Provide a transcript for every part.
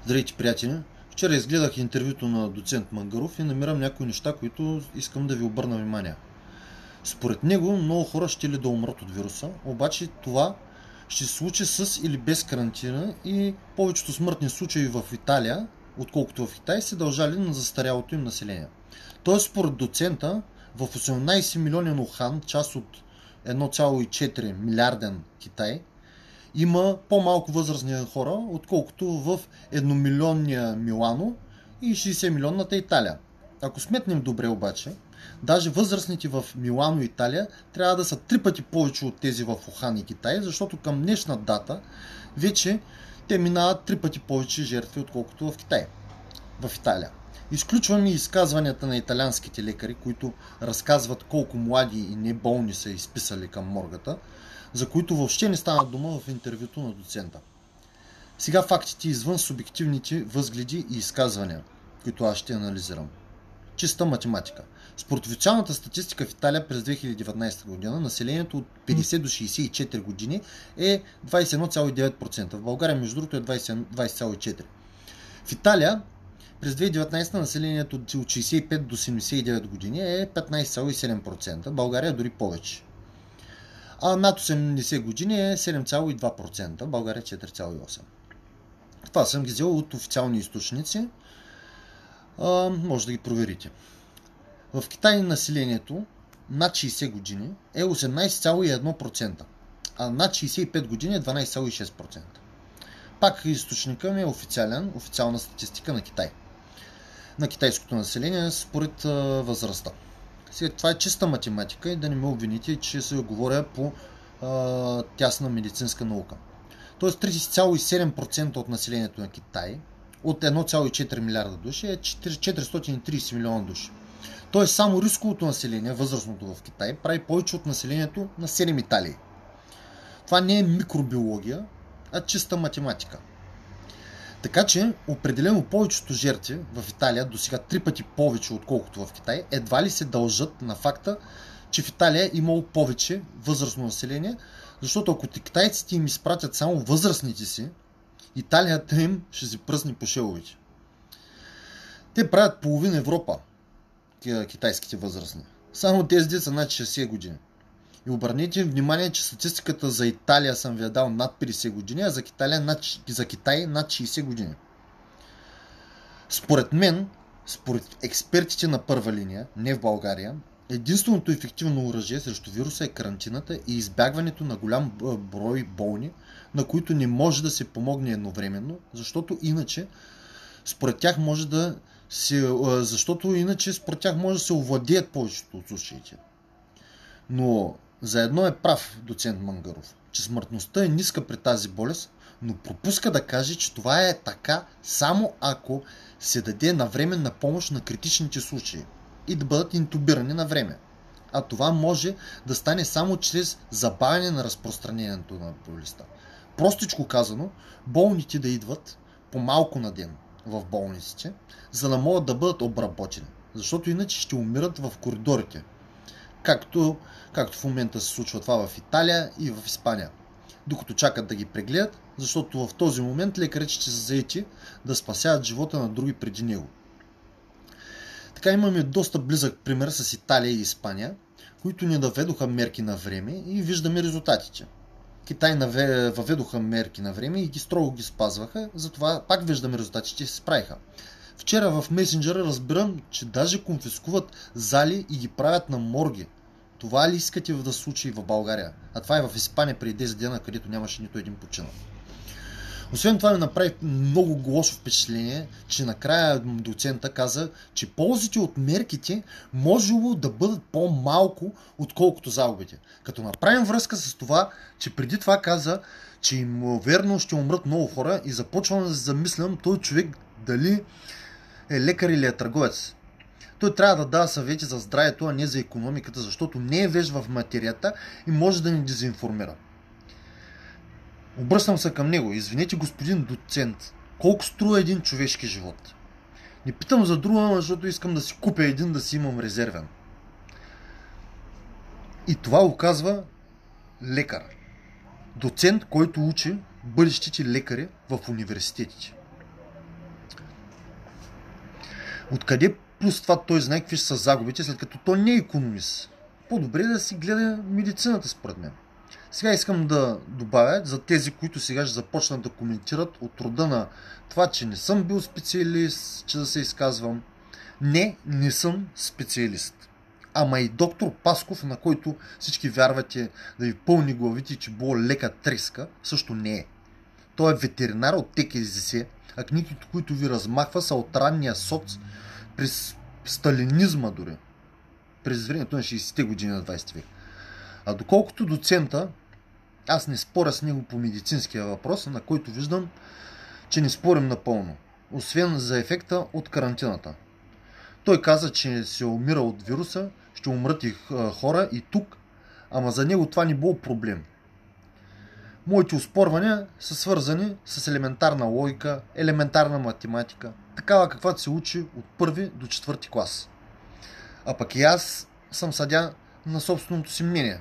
Здравейте, приятели! Вчера изгледах интервюто на доцент Мангаров и намирам някои неща, които искам да ви обърна внимание. Според него много хора ще ли да умрат от вируса, обаче това ще се случи с или без карантина и повечето смъртни случаи в Италия, отколкото в Китай, се дължали на застарялото им население. Тоест, според доцента, в 18 милионен Ухан, част от 1,4 милиарден Китай, има по-малко възрастни хора, отколкото в едномилионния Милано и 60 милионната Италия. Ако сметнем добре обаче, даже възрастните в Милано и Италия трябва да са 3 пъти повече от тези в Ухан и Китай, защото към днешна дата вече те минават 3 пъти повече жертви, отколкото в Китай, в Италия. Изключваме изказванията на италианските лекари, които разказват колко млади и неболни са изписали към моргата, за които въобще не стана дума в интервюто на доцента. Сега фактите извън субективните възгледи и изказвания, които аз ще анализирам. Чиста математика. Според официалната статистика в Италия през 2019 година населението от 50 до 64 години е 21,9%. В България, между другото, е 20,4%. В Италия през 2019 населението от 65 до 79 години е 15,7%. В България дори повече. А над 80 години е 7,2%, България 4,8%. Това съм ги взел от официални източници, може да ги проверите. В Китай населението над 60 години е 18,1%, а над 65 години е 12,6%. Пак източника ми е официална статистика на Китай. На китайското население според възрастта. Сега, това е чиста математика и да не ме обвините, че се говоря по тясна медицинска наука. Тоест 30,7% от населението на Китай, от 1,4 милиарда души, е 430 милиона души. Тоест само рисковото население, възрастното в Китай, прави повече от населението на 7 Италии. Това не е микробиология, а чиста математика. Така че, определено повечето жертви в Италия, до сега 3 пъти повече отколкото в Китай, едва ли се дължат на факта, че в Италия е имало повече възрастно население, защото ако китайците им изпратят само възрастните си, Италията им ще си пръсне по шеловите. Те правят половин Европа, китайските възрастни. Само тези деца над 60 години. И обърнете внимание, че статистиката за Италия съм ви дал над 50 години, а за Китай над 60 години. Според мен, според експертите на първа линия, не в България, единственото ефективно оръжие срещу вируса е карантината и избягването на голям брой болни, на които не може да се помогне едновременно, защото иначе според тях може да се овладеят повечето от случаите. Но за едно е прав доцент Мангаров, че смъртността е ниска при тази болест, но пропуска да каже, че това е така само ако се даде навременна помощ на критичните случаи и да бъдат интубирани на време. А това може да стане само чрез забавяне на разпространението на болестта. Простичко казано, болните да идват по-малко на ден в болниците, за да могат да бъдат обработени, защото иначе ще умират в коридорите. Както в момента се случва това в Италия и в Испания, докато чакат да ги прегледат, защото в този момент лекарите ще са заети да спасяват живота на други преди него. Така имаме доста близък пример с Италия и Испания, които не въведоха мерки на време и виждаме резултатите. Китай въведоха мерки на време и строго ги спазваха, затова пак виждаме резултатите и се справиха. Вчера в месенджера разбирам, че даже конфискуват зали и ги правят на морги. Това ли искате да се случи в България? А това е в Испания преди 10 дена, където нямаше нито един починал. Освен това ми направи много лошо впечатление, че накрая доцента каза, че ползите от мерките можело да бъдат по-малко, отколкото загубите. Като направим връзка с това, че преди това каза, че верно ще умрат много хора и започвам да се замислям този човек дали е лекар или е търговец. Той трябва да дава съвети за здравето, а не за икономиката, защото не е веж в материята и може да ни дезинформира. Обръщам се към него. Извинете, господин доцент, колко струва един човешки живот? Не питам за друга, защото искам да си купя един, да си имам резервен. И това го казва лекар. Доцент, който учи бъдещите лекари в университетите. Откъде плюс това той знае какви ще са загубите, след като той не е икономист? По-добре да си гледа медицината, според мен. Сега искам да добавя за тези, които сега ще започнат да коментират от рода на това, че не съм бил специалист, че да се изказвам. Не съм специалист. Ама и доктор Пасков, на който всички вярвате да ви пълни главите, че било лека треска, също не е. Той е ветеринар от ТКЗС, а книгите, които ви размахва, са от ранния соц през сталинизма дори. През времето на 60-те години на 20 век. А доколкото доцента, аз не споря с него по медицинския въпрос, на който виждам, че не спорим напълно. Освен за ефекта от карантината. Той каза, че се умира от вируса, ще умрат и хора и тук, ама за него това не било проблем. Моите оспорвания са свързани с елементарна логика, елементарна математика, такава каквато се учи от първи до четвърти клас. А пък и аз съм съдия на собственото си мнение,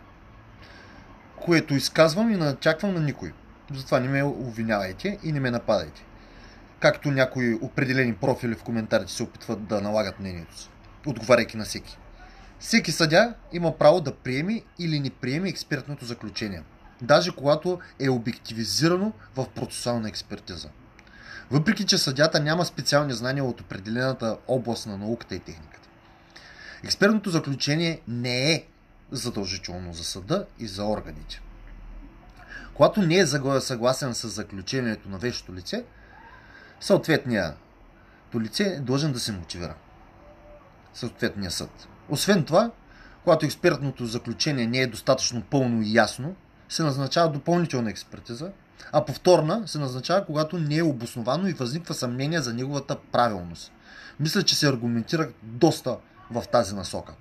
което изказвам и натяквам на никой. Затова не ме обвинявайте и не ме нападайте. Както някои определени профили в коментарите се опитват да налагат мнението си, отговаряйки на всеки. Всеки съдия има право да приеме или не приеме експертното заключение, даже когато е обективизирано в процесуална експертиза. Въпреки че съдията няма специални знания от определената област на науката и техниката. Експертното заключение не е задължително за съда и за органите. Когато не е съгласен с заключението на вещото лице, съответният лице е длъжен да се мотивира. Съответния съд. Освен това, когато експертното заключение не е достатъчно пълно и ясно, се назначава допълнителна експертиза, а повторна се назначава, когато не е обосновано и възниква съмнение за неговата правилност. Мисля, че се аргументира доста в тази насока.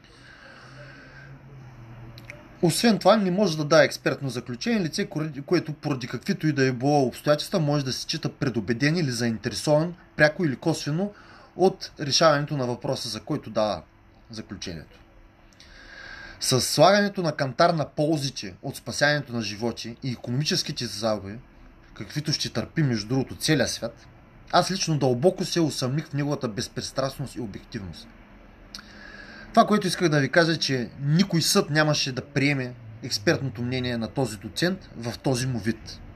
Освен това, не може да даде експертно заключение лице, което поради каквито и да е било обстоятелства може да се счита предубеден или заинтересован, пряко или косвено, от решаването на въпроса, за който дава заключението. С слагането на кантар на ползите от спасяването на животи и икономическите загуби, каквито ще търпи между другото целия свят, аз лично дълбоко се усъмних в неговата безпристрастност и обективност. Това, което исках да ви кажа, е, че никой съд нямаше да приеме експертното мнение на този доцент в този му вид.